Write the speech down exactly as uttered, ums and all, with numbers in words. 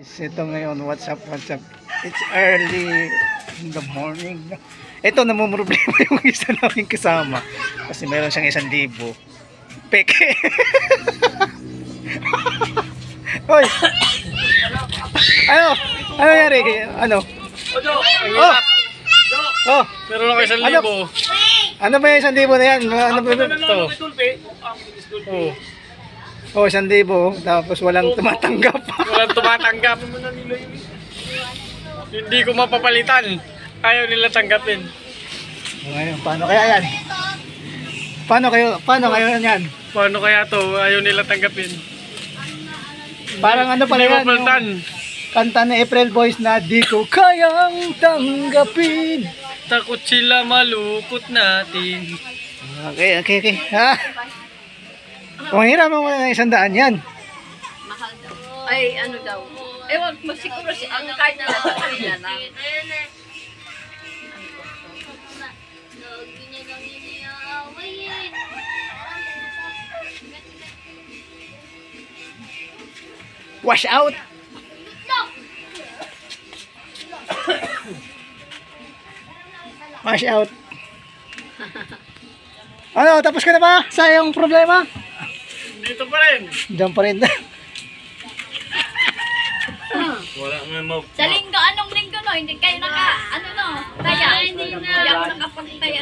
Ito ngayon, what's up, what's up? It's early in the morning. Ito, namumroblema yung isa namin kasama. Kasi meron siyang isang libo. Peke. Hoy! Ano? Ano nangyari? Ano? Oh! Oh! Meron ako isang Ano? libo. Ano ba yung isang libo na yan? Ano ba ito? Oh. Oh, isang libo. Tapos walang tumatanggap. Walang tumatanggap. Hindi ko mapapalitan. Ayaw nila tanggapin. Ngayon, paano kaya yan? Paano kayo, paano kayo yan? Paano kaya to? Ayaw nila tanggapin. Parang ano pala Hindi yan? mapalitan. Yung kanta ni April Boys na di ko kayang tanggapin. Takot sila malukot natin. Okay, okay, okay. Ha? Kung hiram mo ng isang daan yan. Mahal daw. Ay, ano daw. Ewan, magsiguro si ang kahit na nasa kanila na. Wash out. Wash out. Ano, tapos ka na ba sa iyong problema? Dito pa rin. Diyan pa rin. Wala nga mo. Sa linggo, anong linggo no? Hindi kayo naka, ano no? Taya. Hindi na. Hindi ako nakapagtaya.